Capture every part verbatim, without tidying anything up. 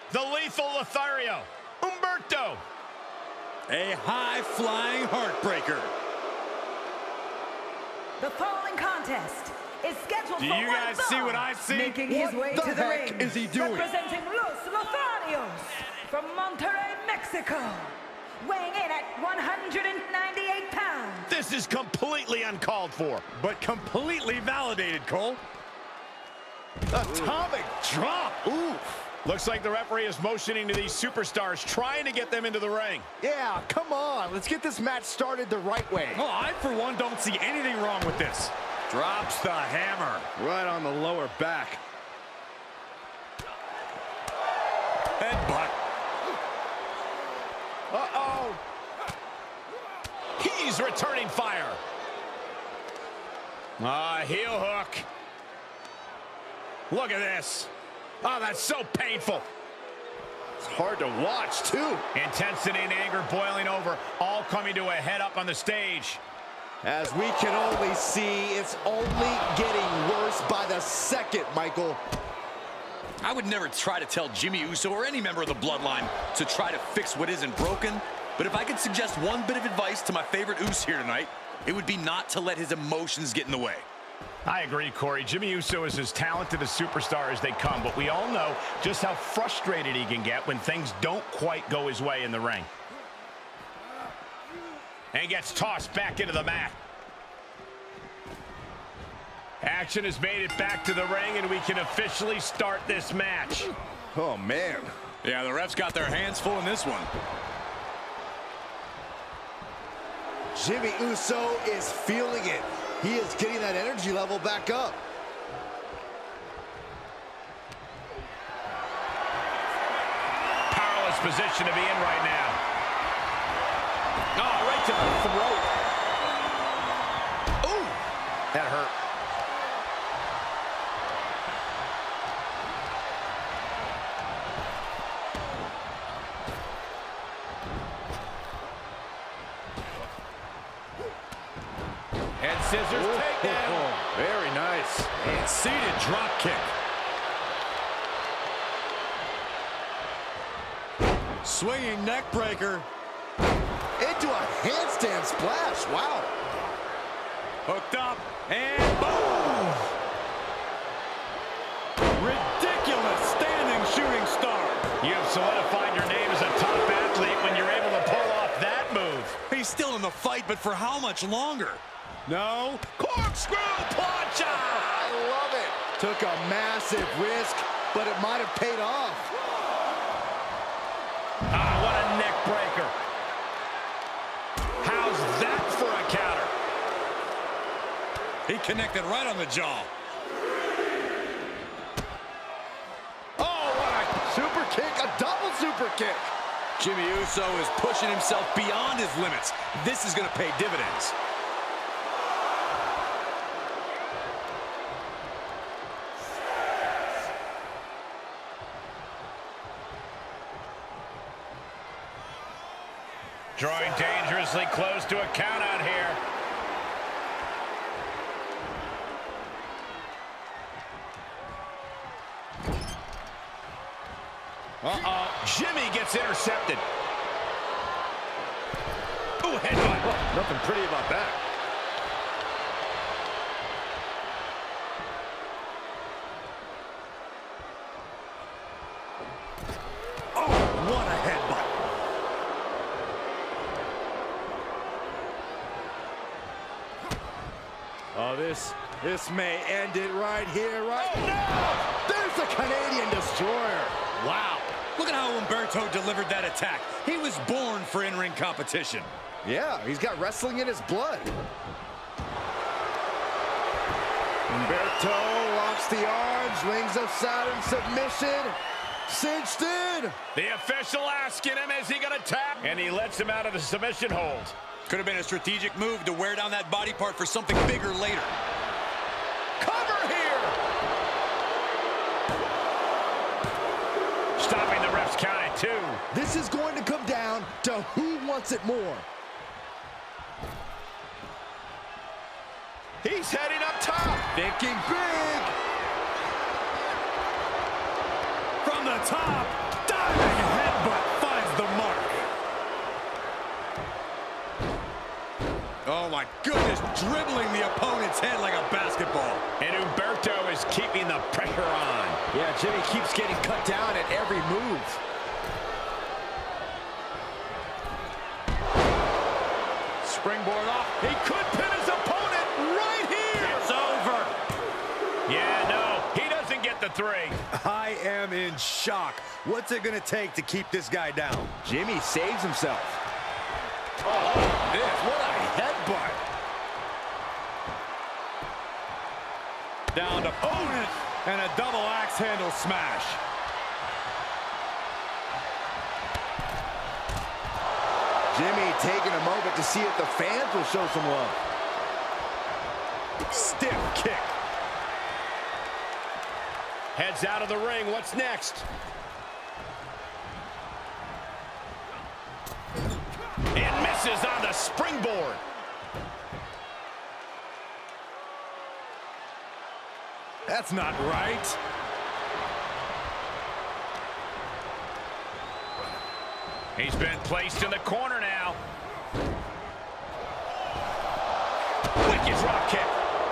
the lethal Lothario, Humberto. A high-flying heartbreaker. The following contest is scheduled Do for you one guys fall. see what I see? Making What his way the to the heck ring. is he doing? Representing Los Lotharios from Monterrey, Mexico. Weighing in at one hundred ninety-eight pounds. This is completely uncalled for. But completely validated, Cole. Atomic drop. Oof. Looks like the referee is motioning to these superstars, trying to get them into the ring. Yeah, come on. Let's get this match started the right way. Well, I, for one, don't see anything wrong with this. Drops the hammer. Right on the lower back. Headbutt. Uh-oh. He's returning fire. Ah, heel hook. Look at this. Oh, that's so painful. It's hard to watch, too. Intensity and anger boiling over, all coming to a head up on the stage. As we can only see, it's only getting worse by the second, Michael. I would never try to tell Jimmy Uso or any member of the Bloodline to try to fix what isn't broken. But if I could suggest one bit of advice to my favorite Uso here tonight, it would be not to let his emotions get in the way. I agree, Corey. Jimmy Uso is as talented a superstar as they come, but we all know just how frustrated he can get when things don't quite go his way in the ring. And gets tossed back into the mat. Action has made it back to the ring, and we can officially start this match. Oh, man. Yeah, the refs got their hands full in this one. Jimmy Uso is feeling it. He is getting that energy level back up. Powerless position to be in right now. Oh, right to the throat. Ooh, that hurt. And scissors takedown. Very nice. And seated drop kick. Swinging neck breaker. Into a handstand splash. Wow. Hooked up. And boom. Ridiculous standing shooting star. You have solidified your name as a top athlete when you're able to pull off that move. He's still in the fight, but for how much longer? No. Corkscrew plancha! I love it. Took a massive risk, but it might have paid off. Ah, what a neck breaker. How's that for a counter? He connected right on the jaw. Oh, what a... Super kick, a double super kick. Jimmy Uso is pushing himself beyond his limits. This is going to pay dividends. Drawing dangerously close to a count out here. Uh-oh. Jimmy gets intercepted. Ooh, headbutt. Oh, nothing pretty about that. Oh, what a headbutt. Oh, this, this may end it right here, right Oh, no! There's the Canadian Destroyer. Wow. Look at how Humberto delivered that attack. He was born for in-ring competition. Yeah, he's got wrestling in his blood. Humberto locks the arms, rings us out in submission. Cinched in. The official asking him, is he going to tap? And he lets him out of the submission hold. Could have been a strategic move to wear down that body part for something bigger later. Cover here. Stopping the ref's count at two. This is going to come down to who wants it more. He's heading up top. Thinking big. From the top, down. Diving headbutt finds the mark. Oh my goodness, dribbling the opponent's head like a basketball. And Humberto is keeping the pressure on. Yeah, Jimmy keeps getting cut down at every move. Springboard off. He could pin his opponent right here. It's over. Yeah, no, he doesn't get the three. I am in shock. What's it going to take to keep this guy down? Jimmy saves himself. Oh, this, what a headbutt. Down to opponent and a double axe handle smash. Jimmy taking a moment to see if the fans will show some love. Stiff kick. Heads out of the ring. What's next? And misses on the springboard. That's not right. He's been placed in the corner now. Wicked drop kick.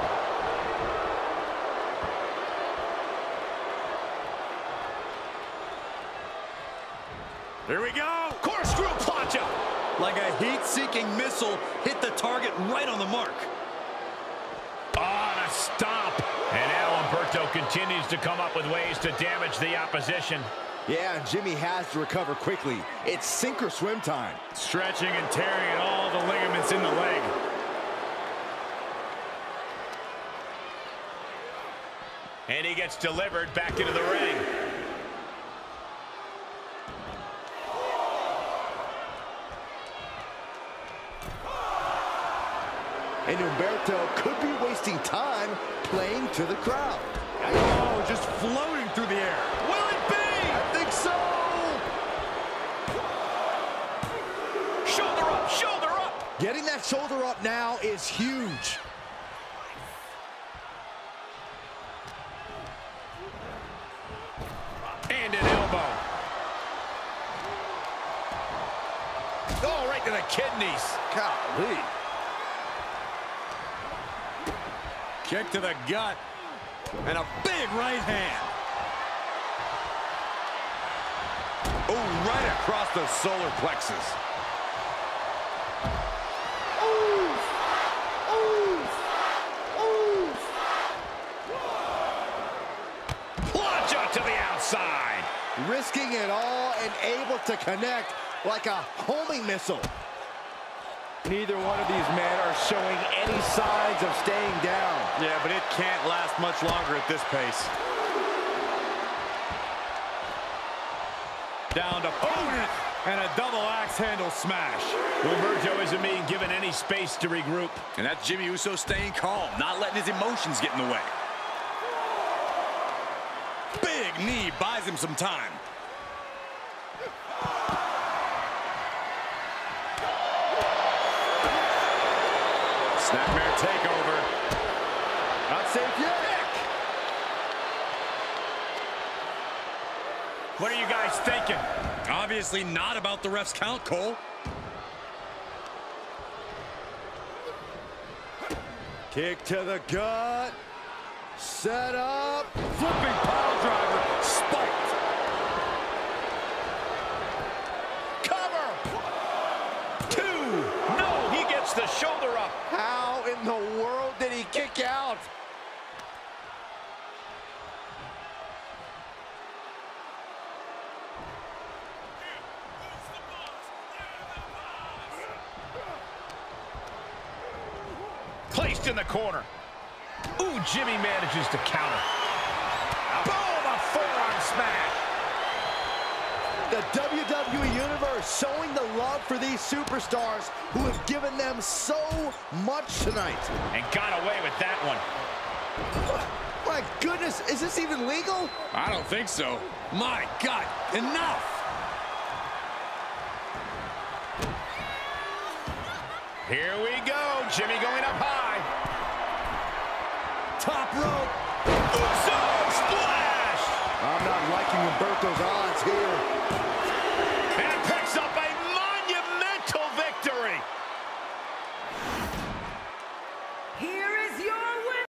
Here we go. Corkscrew plancha. Like a heat-seeking missile, hit the target right on the mark. On a stomp. And now Humberto continues to come up with ways to damage the opposition. Yeah, and Jimmy has to recover quickly. It's sink or swim time. Stretching and tearing at all the ligaments in the leg. And he gets delivered back into the ring. And Humberto could be wasting time playing to the crowd. Oh, just floating through the air. Will it be? I think so. Shoulder up, shoulder up. Getting that shoulder up now is huge. And an elbow. Oh, right to the kidneys. Golly. Kick to the gut. And a big right hand. Oh, right across the solar plexus. Ooh. Ooh. Ooh. Plancha to the outside. Risking it all and able to connect like a homing missile. Neither one of these men are showing any signs of staying down. Yeah, but it can't last much longer at this pace. Down to opponent and a double axe handle smash. Humberto isn't being given any space to regroup. And that's Jimmy Uso staying calm, not letting his emotions get in the way. Big knee buys him some time. Snapmare takeover. Not safe yet. What are you guys thinking? Obviously not about the ref's count, Cole. Kick to the gut. Set up. Flipping pile driver. Spiked. Cover. Two. No, he gets the shoulder up. How in the world did he kick out? Placed in the corner. Ooh, Jimmy manages to counter. Boom, a forearm smash. The W W E Universe showing the love for these superstars who have given them so much tonight. And got away with that one. My goodness, is this even legal? I don't think so. My God, enough! Here we go. Jimmy going up high. Top rope. Uso splash. I'm not liking Humberto's odds here.